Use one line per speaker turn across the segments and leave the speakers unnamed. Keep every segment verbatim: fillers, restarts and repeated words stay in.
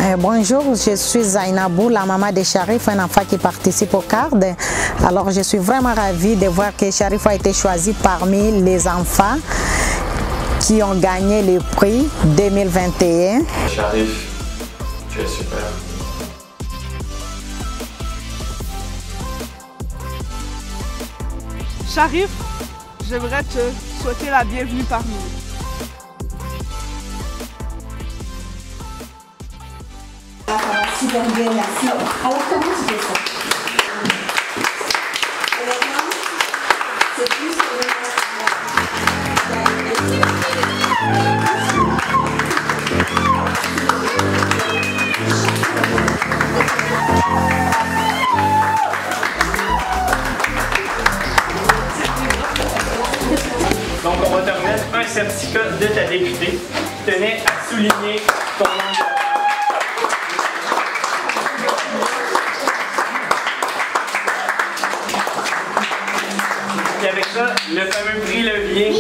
Euh, bonjour, je suis Zainabou, la maman de Sharif, un enfant qui participe au C A R D. Alors je suis vraiment ravie de voir que Sharif a été choisi parmi les enfants qui ont gagné le prix deux mille vingt et un.
Sharif, tu es super.
Sharif, j'aimerais te souhaiter la bienvenue parmi nous.
Super bien, merci. Alors comment tu fais ça? Honnêtement, c'est plus
Donc on va te remettre un certificat de ta députée qui tenait à souligner ton engagement. Et avec ça, le fameux prix levier.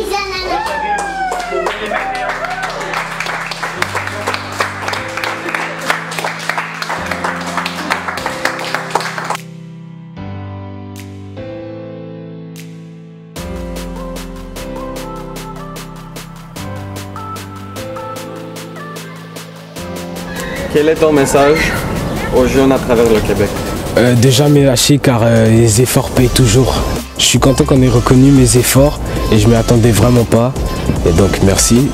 Quel est ton message aux jeunes à travers le Québec?
Euh, déjà me lâcher car euh, les efforts payent toujours. Je suis content qu'on ait reconnu mes efforts et je ne m'y attendais vraiment pas. Et donc merci.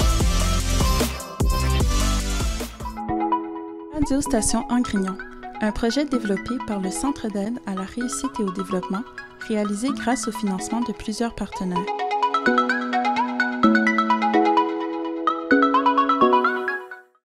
Radio Station Angrignon, un projet développé par le Centre d'aide à la réussite et au développement, réalisé grâce au financement de plusieurs partenaires.